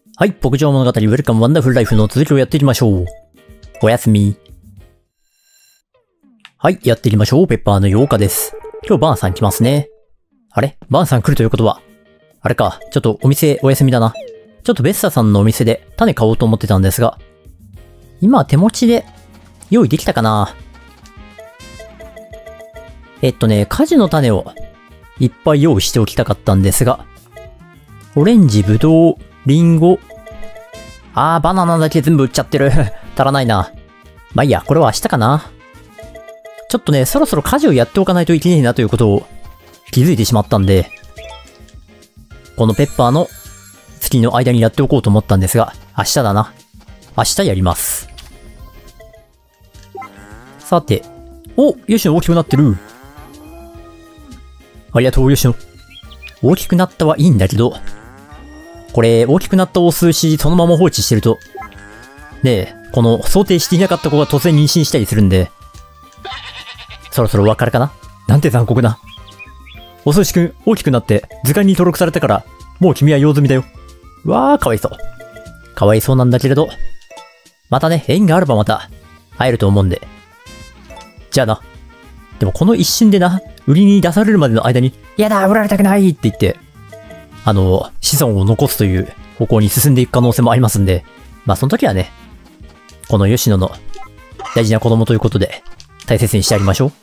はい、牧場物語ウェルカムワンダフルライフの続きをやっていきましょう。おやすみ。はい、やっていきましょう。ペッパーの8日です。今日バーンさん来ますね。あれバーンさん来るということは、あれか、ちょっとお店お休みだな。ちょっとベッサさんのお店で種買おうと思ってたんですが、今は手持ちで用意できたかな。果樹の種をいっぱい用意しておきたかったんですが、オレンジ、ブドウ、リンゴ。バナナだけ全部売っちゃってる。足らないな。まあいいや、これは明日かな。ちょっとね、そろそろ家事をやっておかないといけないなということを気づいてしまったんで、このペッパーの月の間にやっておこうと思ったんですが、明日だな。明日やります。さて。お、吉野大きくなってる。ありがとう、吉野。大きくなったはいいんだけど、これ、大きくなったオス牛そのまま放置してると、ねえ、この想定していなかった子が突然妊娠したりするんで、そろそろお別れかな。なんて残酷な。オス牛くん、大きくなって図鑑に登録されたから、もう君は用済みだよ。うわー、かわいそう。かわいそうなんだけれど、またね、縁があればまた、会えると思うんで。じゃあな。でもこの一瞬でな、売りに出されるまでの間に、やだ、売られたくないって言って、子孫を残すという方向に進んでいく可能性もありますんで、まあその時はね、この吉野の大事な子供ということで、大切にしてあげましょう。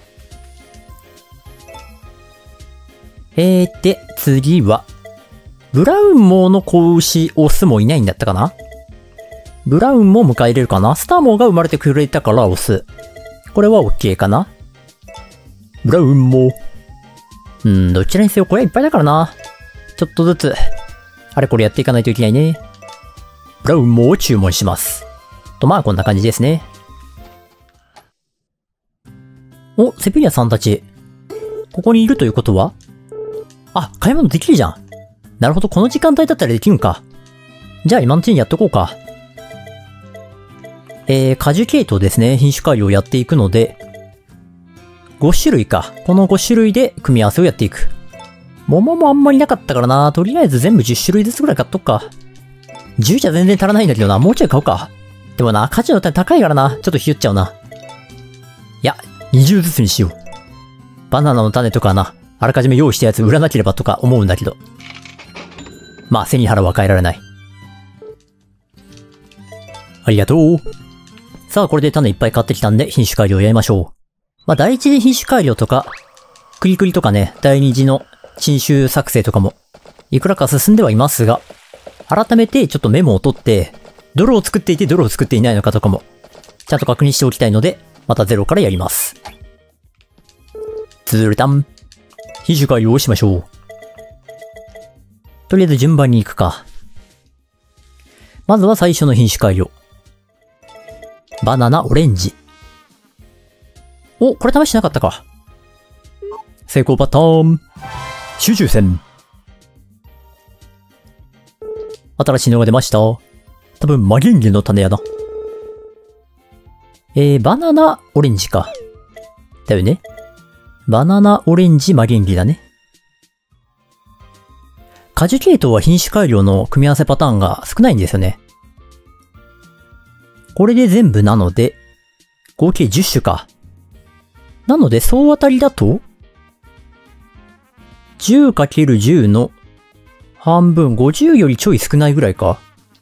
で、次は、ブラウンモーの子牛オスもいないんだったかな。ブラウンも迎え入れるかな。スターモーが生まれてくれたからオス。これは OK かな。ブラウンモー。どちらにせよこれはいっぱいだからな。ちょっとずつ、あれこれやっていかないといけないね。ブラウンモーを注文します。と、まあこんな感じですね。お、セピリアさんたち、ここにいるということは？買い物できるじゃん。なるほど、この時間帯だったらできるんか。じゃあ今のうちにやっとこうか。果樹系統ですね。品種改良をやっていくので、5種類か。この5種類で組み合わせをやっていく。桃もあんまりなかったからな。とりあえず全部10種類ずつぐらい買っとくか。10じゃ全然足らないんだけどな。もうちょい買おうか。でもな、果樹の種高いからな。ちょっとひよっちゃうな。いや、20ずつにしよう。バナナの種とかな、あらかじめ用意したやつ売らなければとか思うんだけど。まあ、背に腹は変えられない。ありがとう。さあ、これで種いっぱい買ってきたんで、品種改良やりましょう。まあ、第一次品種改良とか、クリクリとかね、第二次の新種作成とかも、いくらか進んではいますが、改めてちょっとメモを取って、どれを作っていてどれを作っていないのかとかも、ちゃんと確認しておきたいので、またゼロからやります。ズルタン。品種改良をしましょう。とりあえず順番に行くか。まずは最初の品種改良。バナナ、オレンジ。お、これ試してなかったか。成功パターン。集中戦。新しいのが出ました。多分、マゲンゲの種やな。バナナ、オレンジか。だよね。バナナ、オレンジ、マゲンゲだね。果樹系統は品種改良の組み合わせパターンが少ないんですよね。これで全部なので、合計10種か。なので、総当たりだと、10×10 の半分、50よりちょい少ないぐらいか。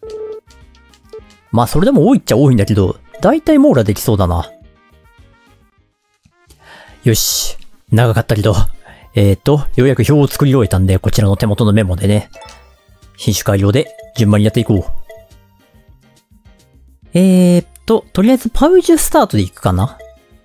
まあ、それでも多いっちゃ多いんだけど、だいたい網羅できそうだな。よし。長かったけど、ようやく表を作り終えたんで、こちらの手元のメモでね、品種改良で順番にやっていこう。とりあえずパウジュスタートでいくかな。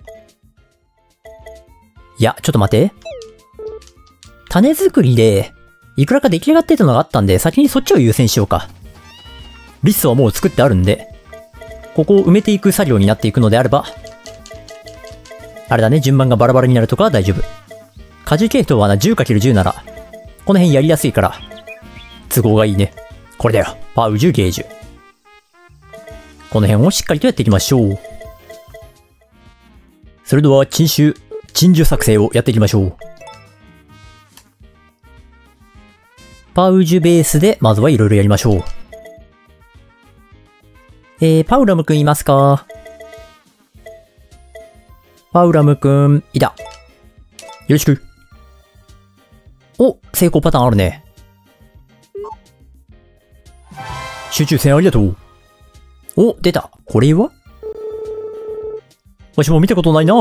いや、ちょっと待て。種作りで、いくらか出来上がってたのがあったんで、先にそっちを優先しようか。リストはもう作ってあるんで、ここを埋めていく作業になっていくのであれば、あれだね、順番がバラバラになるとかは大丈夫。果樹系統はな、10×10 なら、この辺やりやすいから、都合がいいね。これだよ。パウジュゲージュ。この辺をしっかりとやっていきましょう。それでは、珍樹作成をやっていきましょう。パウジュベースで、まずはいろいろやりましょう。 パウラムくんいますか？パウラムくん、いた。よろしく。お、成功パターンあるね。集中戦ありがとう。お、出た。これは？わしも見たことないな。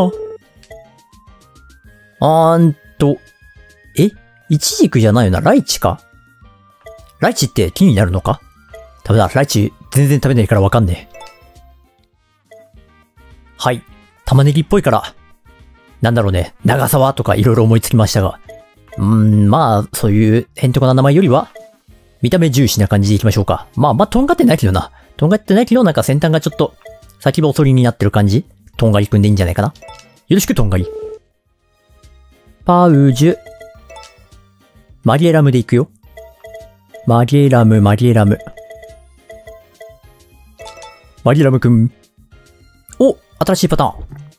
イチジクじゃないよな。ライチか？ライチって木になるのか？ダメだ。ライチ全然食べないからわかんねえ。はい。玉ねぎっぽいから。なんだろうね。長沢とかいろいろ思いつきましたが。まあ、そういうへんてこな名前よりは、見た目重視な感じでいきましょうか。まあ、とんがってないけどな。とんがってないけど、なんか先端がちょっと、先細りになってる感じ？とんがりくんでいいんじゃないかな。よろしく、とんがり。パウジュ。マリエラムでいくよ。マリエラム。マリエラムくん。お、新しいパターン。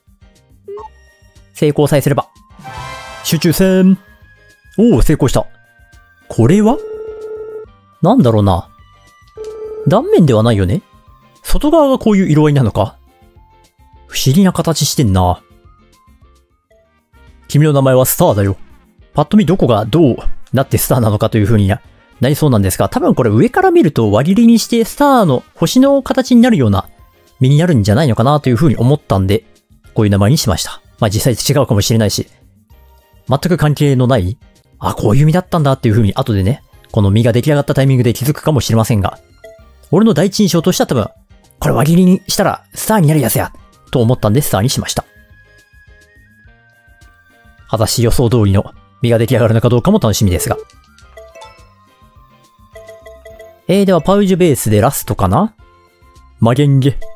成功さえすれば。集中戦。おお、成功した。これは？なんだろうな。断面ではないよね。外側がこういう色合いなのか？不思議な形してんな。君の名前はスターだよ。パッと見どこがどうなってスターなのかという風になりそうなんですが、多分これ上から見ると輪切りにしてスターの星の形になるような実になるんじゃないのかなという風に思ったんで、こういう名前にしました。まあ実際違うかもしれないし、全く関係のない、こういう実だったんだっていう風に後でね、この実が出来上がったタイミングで気づくかもしれませんが、俺の第一印象としては多分、これ輪切りにしたらスターになるやつやと思ったんでスターにしました。果たし予想通りの実が出来上がるのかどうかも楽しみですが。ではパウジュベースでラストかな？マゲンゲ。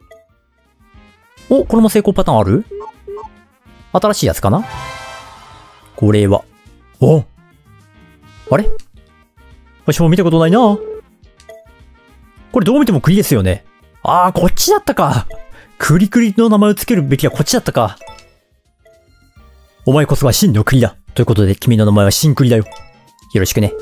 お、これも成功パターンある？新しいやつかな？これは。お！あれ？私も見たことないな。これどう見ても栗ですよね。こっちだったか。クリクリの名前をつけるべきはこっちだったか。お前こそが真の栗だ。ということで君の名前は真栗だよ。よろしくね。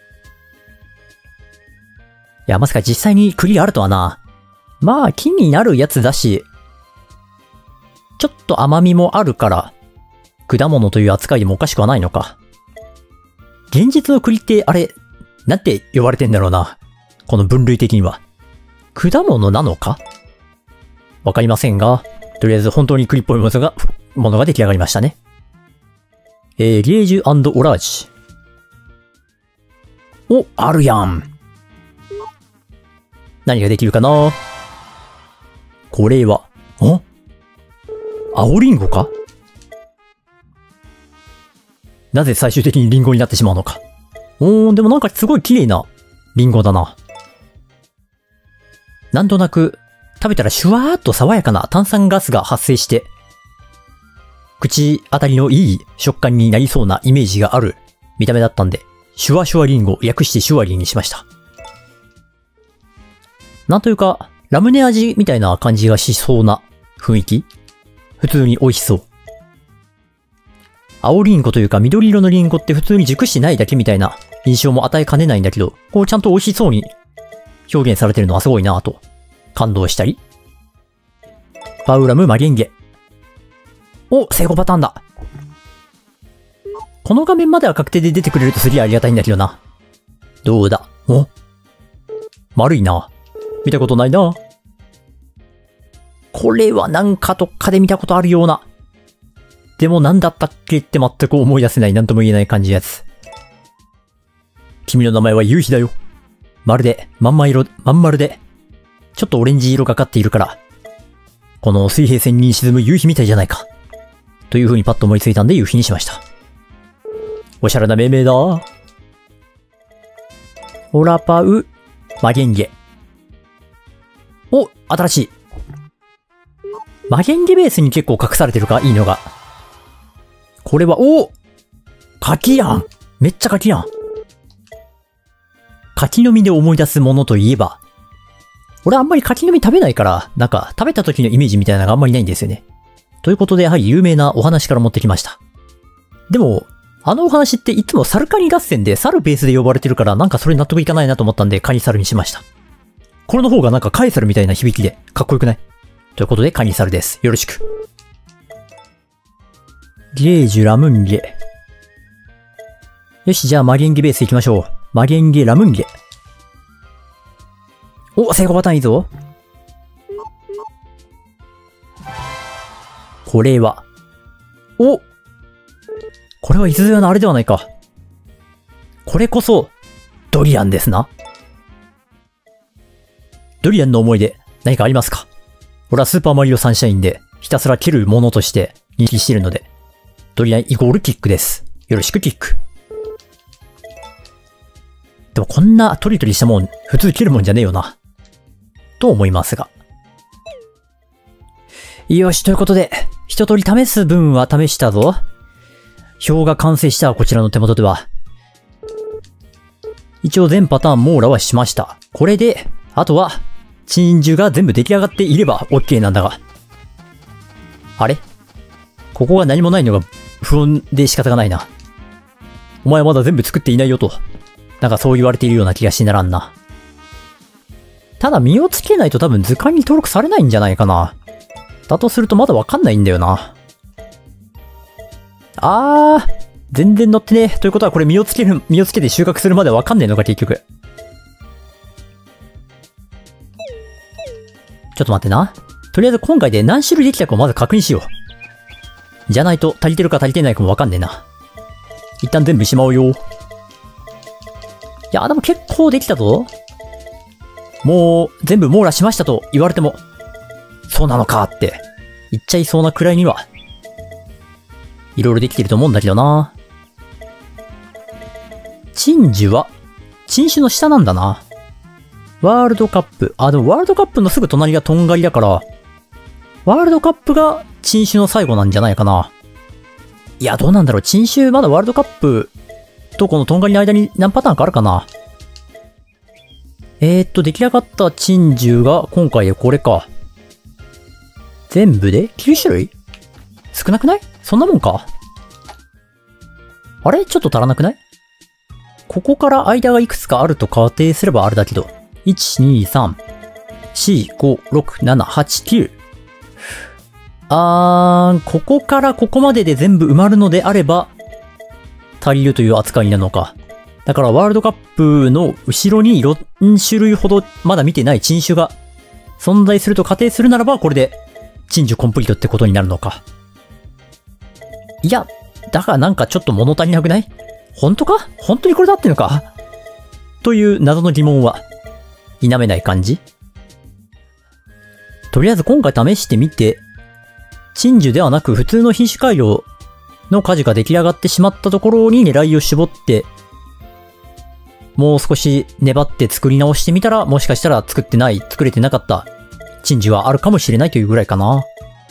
いや、まさか実際に栗あるとはな。まあ、木になるやつだし、ちょっと甘みもあるから、果物という扱いでもおかしくはないのか。現実の栗って、あれ、なんて呼ばれてんだろうな。この分類的には。果物なのか？わかりませんが、とりあえず本当に栗っぽいものが出来上がりましたね。リエージュ&オラージュ。お、あるやん。何ができるかな？これは、青リンゴか？なぜ最終的にリンゴになってしまうのか。でもなんかすごい綺麗なリンゴだな。なんとなく、食べたらシュワーっと爽やかな炭酸ガスが発生して、口当たりのいい食感になりそうなイメージがある見た目だったんで、シュワシュワリンゴ、略してシュワリーにしました。なんというか、ラムネ味みたいな感じがしそうな雰囲気？普通に美味しそう。青リンゴというか緑色のリンゴって普通に熟してないだけみたいな印象も与えかねないんだけど、こうちゃんと美味しそうに表現されてるのはすごいなぁと感動したり。パウラムマゲンゲ。お、成功パターンだ。この画面までは確定で出てくれるとすりゃありがたいんだけどな。どうだ？お？丸いな。見たことないな。これはなんかどっかで見たことあるような。でもなんだったっけって全く思い出せない、なんとも言えない感じのやつ。君の名前は夕日だよ。まるで、まん丸で、ちょっとオレンジ色がかっているから、この水平線に沈む夕日みたいじゃないか。という風にパッと思いついたんで夕日にしました。おしゃれな命名だ。オラパウ、マゲンゲ。お、新しい。マゲンゲベースに結構隠されてるか、いいのが。これは、柿やん。めっちゃ柿やん。柿の実で思い出すものといえば、俺あんまり柿の実食べないから、なんか食べた時のイメージみたいなのがあんまりないんですよね。ということでやはり有名なお話から持ってきました。でも、あのお話っていつも猿カニ合戦で猿ベースで呼ばれてるからなんかそれ納得いかないなと思ったんでカニ猿にしました。 これの方がなんかカエサルみたいな響きでかっこよくない？ということでカニサルです。よろしく。ゲージュラムンゲ。よし、じゃあマリエンゲベース行きましょう。マリエンゲラムンゲ。お、成功パターンいいぞ。これは。お！これはいずれのあれではないか。これこそ、ドリアンですな。ドリアンの思い出、何かありますか？俺はスーパーマリオサンシャインで、ひたすら蹴るものとして認識しているので、ドリアンイコールキックです。よろしくキック。でもこんなトリトリしたもん、普通蹴るもんじゃねえよな。と思いますが。よし、ということで、一通り試す分は試したぞ。表が完成したこちらの手元では。一応全パターン網羅はしました。これで、あとは、珍獣が全部出来上がっていれば OK なんだが。あれ？ここが何もないのが不穏で仕方がないな。お前まだ全部作っていないよと。なんかそう言われているような気がしならんな。ただ身をつけないと多分図鑑に登録されないんじゃないかな。だとするとまだわかんないんだよな。全然乗ってねえ。ということはこれ身をつけて収穫するまでわかんねえのか結局。ちょっと待ってな。とりあえず今回で何種類できたかをまず確認しよう。じゃないと足りてるか足りてないかもわかんねえな。一旦全部しまおうよ。いや、でも結構できたぞ。もう全部網羅しましたと言われても、そうなのかって言っちゃいそうなくらいには、いろいろできてると思うんだけどな。珍獣は、珍種の下なんだな。ワールドカップ。でもワールドカップのすぐ隣がトンガリだから、ワールドカップが珍種の最後なんじゃないかな。いや、どうなんだろう。珍種まだワールドカップとこのトンガリの間に何パターンかあるかな。出来上がった珍獣が今回でこれか。全部で9種類？少なくない？そんなもんか？あれ？ちょっと足らなくない？ここから間がいくつかあると仮定すればあれだけど。1、2、3、4、5、6、7、8、9。ここからここまでで全部埋まるのであれば、足りるという扱いになるのか。だからワールドカップの後ろに4種類ほどまだ見てない珍種が存在すると仮定するならば、これで珍獣コンプリートってことになるのか。いや、だからなんかちょっと物足りなくない？本当か？本当にこれだってのか？という謎の疑問は否めない感じ？とりあえず今回試してみて、珍獣ではなく普通の品種改良の果樹が出来上がってしまったところに狙いを絞って、もう少し粘って作り直してみたら、もしかしたら作れてなかった珍獣はあるかもしれないというぐらいかな。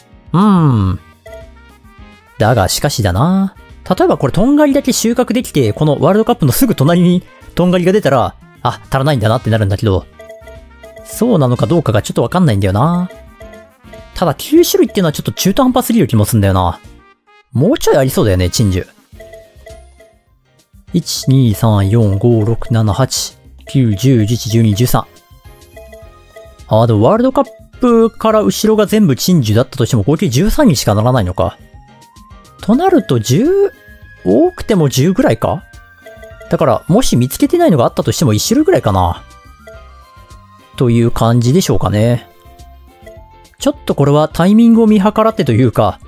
だがしかしだな。例えばこれトンガリだけ収穫できて、このワールドカップのすぐ隣にトンガリが出たら、足らないんだなってなるんだけど、そうなのかどうかがちょっとわかんないんだよな。ただ9種類っていうのはちょっと中途半端すぎる気もすんだよな。もうちょいありそうだよね、珍獣。1、2、3、4、5、6、7、8、9、10、11、12、13。でもワールドカップから後ろが全部珍獣だったとしても合計13にしかならないのか。となると多くても10ぐらいか？だから、もし見つけてないのがあったとしても1種類ぐらいかな。という感じでしょうかね。ちょっとこれはタイミングを見計らってというか、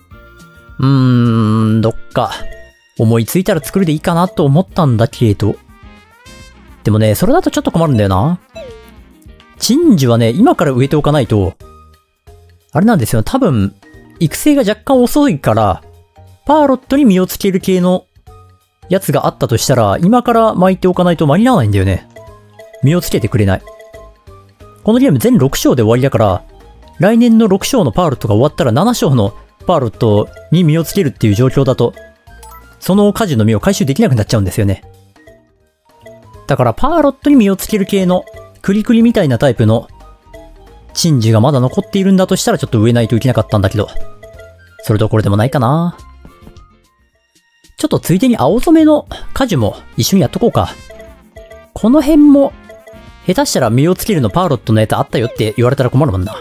どっか、思いついたら作るでいいかなと思ったんだけれど。でもね、それだとちょっと困るんだよな。珍獣はね、今から植えておかないと、あれなんですよ、多分、育成が若干遅いから、パーロットに実をつける系のやつがあったとしたら、今から巻いておかないと間に合わないんだよね。実をつけてくれない。このゲーム全6章で終わりだから、来年の6章のパーロットが終わったら7章のパーロットに実をつけるっていう状況だと、その果樹の実を回収できなくなっちゃうんですよね。だからパーロットに実をつける系のクリクリみたいなタイプの珍獣がまだ残っているんだとしたらちょっと植えないといけなかったんだけど、それどころでもないかな。ちょっとついでに青染めの果樹も一緒にやっとこうか。この辺も下手したら身をつけるのパーロットのやつあったよって言われたら困るもんな。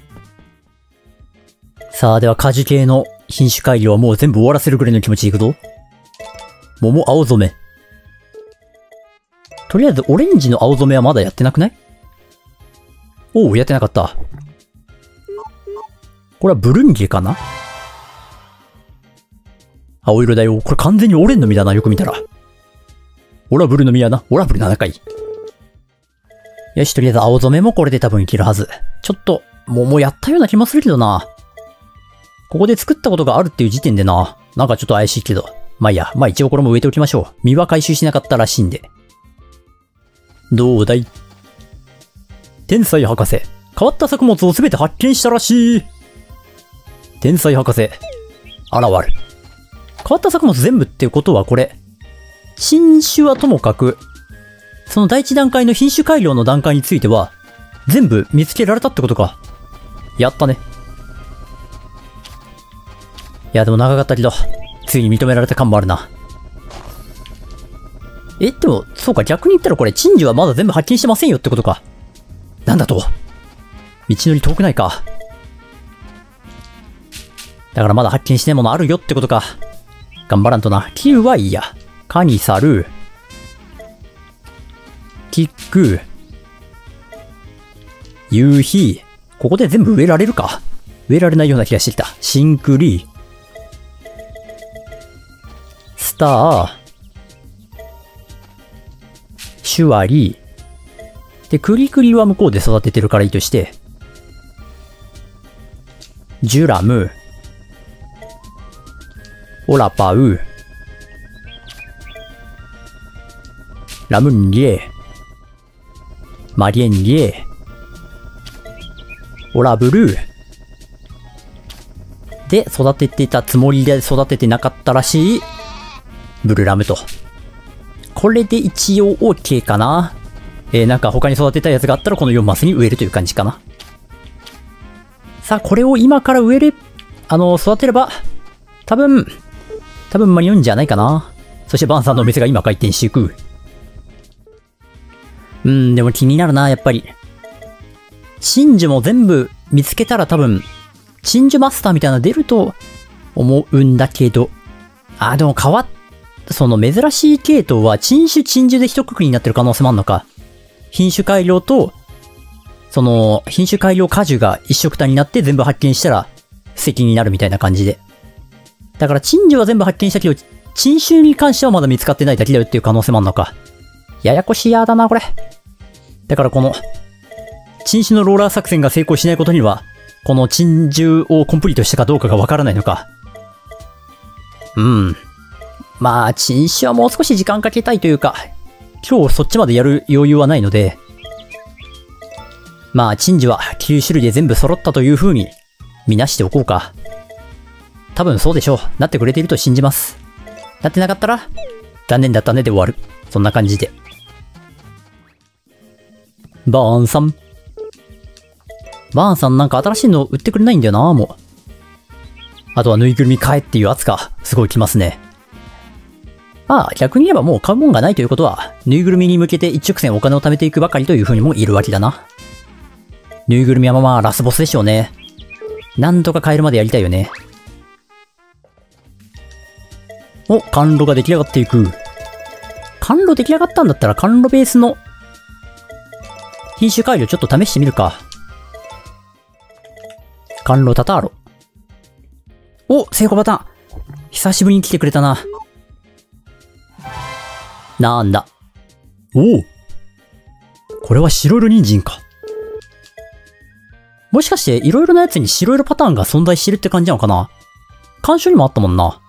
さあ、では果樹系の品種改良はもう全部終わらせるぐらいの気持ちでいくぞ。桃青染め。とりあえずオレンジの青染めはまだやってなくない？おう、やってなかった。これはブルンゲかな？青色だよ。これ完全にオレンの実だな、よく見たら。オラブルの実やな。オラブル7回。よし、とりあえず青染めもこれで多分いけるはず。ちょっと、もうやったような気もするけどな。ここで作ったことがあるっていう時点でな、なんかちょっと怪しいけど。まあいいや、まあ一応これも植えておきましょう。実は回収しなかったらしいんで。どうだい？天才博士。変わった作物をすべて発見したらしい。天才博士。現る。変わった作物全部っていうことはこれ。新種はともかく、その第一段階の品種改良の段階については、全部見つけられたってことか。やったね。いやでも長かったけど、ついに認められた感もあるな。でも、そうか、逆に言ったらこれ、珍珠はまだ全部発見してませんよってことか。なんだと。道のり遠くないか。だからまだ発見してないものあるよってことか。頑張らんとな。キューはいいや。カニサル。キック。夕日。ここで全部植えられるか。植えられないような気がしてきた。シンクリ。スター。シュワリ。で、クリクリは向こうで育ててるからいいとして。ジュラム。オラパウ。ラムンリエ。マリエンリエ。オラブルー。で、育ててたつもりで育ててなかったらしい。ブルラムと。これで一応 OK かな。なんか他に育てたいやつがあったらこの4マスに植えるという感じかな。さあ、これを今から植える、育てれば、多分間に合うんじゃないかな。そしてバンさんのお店が今開店していく。でも気になるな、やっぱり。珍珠も全部見つけたら多分、珍珠マスターみたいなの出ると思うんだけど。でもその珍しい系統は珍珠で一括りになってる可能性もあるのか。品種改良と、その、品種改良果樹が一色単になって全部発見したら、石になるみたいな感じで。だから珍珠は全部発見したけど、珍種に関してはまだ見つかってないだけだよっていう可能性もあるのか。ややこしいやだな、これ。だからこの、珍種のローラー作戦が成功しないことには、この珍珠をコンプリートしたかどうかがわからないのか。まあ、珍種はもう少し時間かけたいというか、今日そっちまでやる余裕はないので、まあ、珍珠は9種類で全部揃ったという風に見なしておこうか。多分そうでしょう。なってくれていると信じます。なってなかったら、残念だったねで終わる。そんな感じで。バーンさん。バーンさんなんか新しいの売ってくれないんだよな、もう。あとはぬいぐるみ買えっていう圧がすごいきますね。逆に言えばもう買うもんがないということは、ぬいぐるみに向けて一直線お金を貯めていくばかりという風にも言えるわけだな。ぬいぐるみはまあラスボスでしょうね。なんとか買えるまでやりたいよね。お、甘露が出来上がっていく。甘露出来上がったんだったら甘露ベースの品種改良ちょっと試してみるか。甘露タターロ。お、成功パターン。久しぶりに来てくれたな。なんだ。おお。これは白色人参か。もしかして色々なやつに白色パターンが存在してるって感じなのかな。干渉にもあったもんな。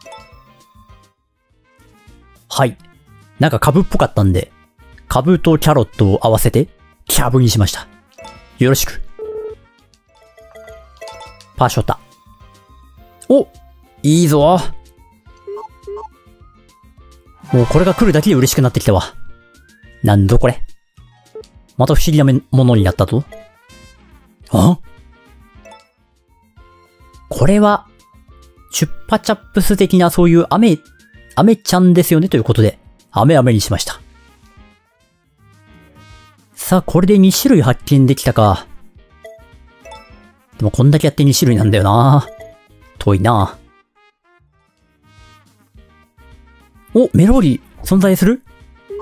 はい。なんか株っぽかったんで、株とキャロットを合わせて、キャブにしました。よろしく。パショタ。お、いいぞ。もうこれが来るだけで嬉しくなってきたわ。なんだこれ。また不思議なものになったと。これは、チュッパチャップス的なそういう飴ちゃんですよねということで、飴にしました。 さあ、これで2種類発見できたか。でもこんだけやって2種類なんだよな。遠いな。お、メローリ存在する？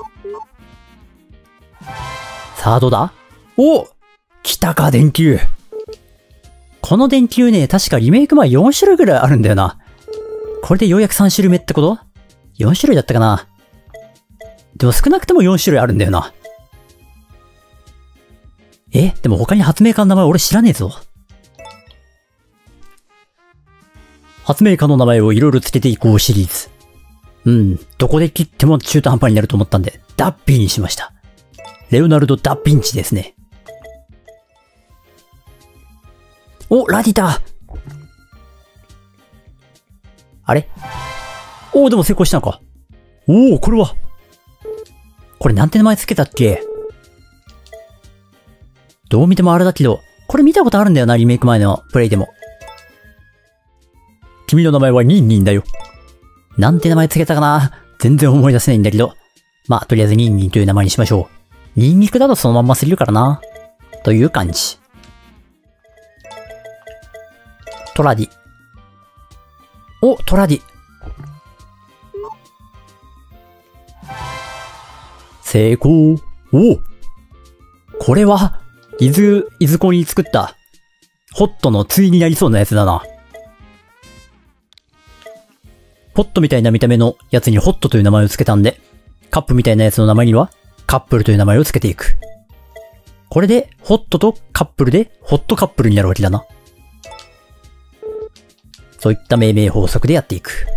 さあ、どうだ？お！来たか、電球。この電球ね、確かリメイク前4種類ぐらいあるんだよな。これでようやく3種類目ってこと？ 4 種類だったかな。でも少なくとも4種類あるんだよな。でも他に発明家の名前俺知らねえぞ。発明家の名前をいろいろつけていこうシリーズ。どこで切っても中途半端になると思ったんで、ダッビーにしました。レオナルド・ダ・ヴィンチですね。お、ラディタ！あれ？でも成功したのか。これは。これなんて名前つけたっけ？どう見てもあれだけど、これ見たことあるんだよな、リメイク前のプレイでも。君の名前はニンニンだよ。なんて名前つけたかな？全然思い出せないんだけど。まあ、とりあえずニンニンという名前にしましょう。ニンニクだとそのまんますぎるからな。という感じ。トラディ。トラディ。成功。これは、いずこに作った、ホットの対になりそうなやつだな。ポットみたいな見た目のやつにホットという名前を付けたんで、カップみたいなやつの名前には、カップルという名前を付けていく。これで、ホットとカップルで、ホットカップルになるわけだな。そういった命名法則でやっていく。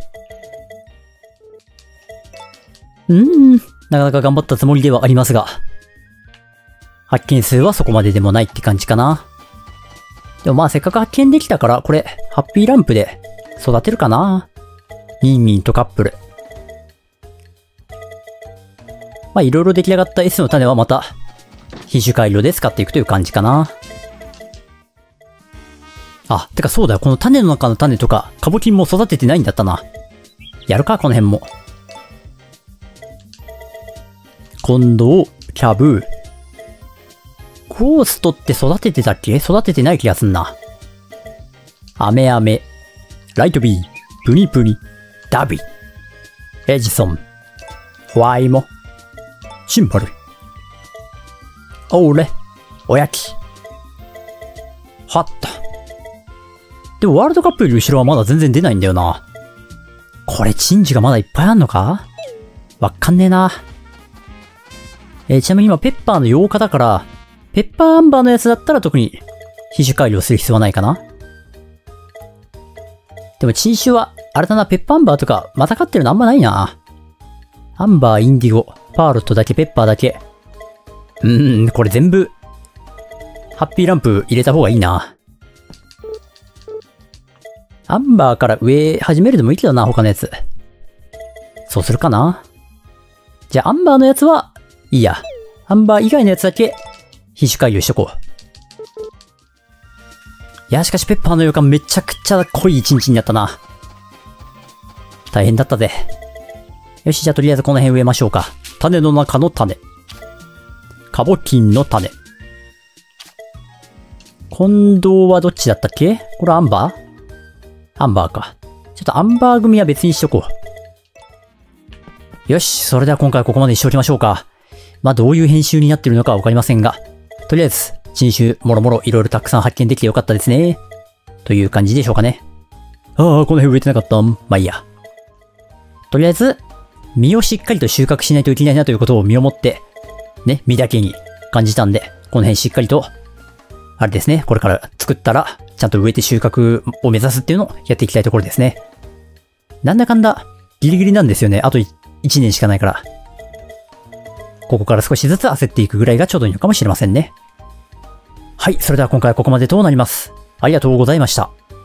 なかなか頑張ったつもりではありますが、発見数はそこまででもないって感じかな。でもまあせっかく発見できたから、これ、ハッピーランプで育てるかな。ニンニンとカップル。まあいろいろ出来上がった S の種はまた、品種改良で使っていくという感じかな。てかそうだよ。この種の中の種とか、カボキンも育ててないんだったな。やるか、この辺も。今度、キャブー。ゴーストって育ててたっけ？育ててない気がすんな。アメアメ。ライトビー。プニプニ。ダビ。エジソン。ホワイモ。シンパル。オーレ。おやき。はった。でもワールドカップより後ろはまだ全然出ないんだよな。これチンジがまだいっぱいあんのか？わかんねえな。ちなみに今ペッパーの8日だから、ペッパーアンバーのやつだったら特に品種改良する必要はないかな。でも新種は、あれだな、ペッパーアンバーとかまた買ってるのあんまないな。アンバー、インディゴ、パーロットだけ、ペッパーだけ。これ全部、ハッピーランプ入れた方がいいな。アンバーから上始めるでもいいけどな、他のやつ。そうするかな。じゃあアンバーのやつは、いいや。アンバー以外のやつだけ、品種改良しとこう。いや、しかしペッパーの予感めちゃくちゃ濃い一日になったな。大変だったぜ。よし、じゃあとりあえずこの辺植えましょうか。種の中の種。カボキンの種。近藤はどっちだったっけ？これアンバー？アンバーか。ちょっとアンバー組は別にしとこう。よし、それでは今回はここまでにしておきましょうか。まあどういう編集になってるのかわかりませんが、とりあえず、新種もろもろいろいろたくさん発見できてよかったですね。という感じでしょうかね。この辺植えてなかった。まあいいや。とりあえず、実をしっかりと収穫しないといけないなということを身をもって、ね、実だけに感じたんで、この辺しっかりと、あれですね、これから作ったら、ちゃんと植えて収穫を目指すっていうのをやっていきたいところですね。なんだかんだ、ギリギリなんですよね。あと1年しかないから。ここから少しずつ焦っていくぐらいがちょうどいいのかもしれませんね。はい、それでは今回はここまでとなります。ありがとうございました。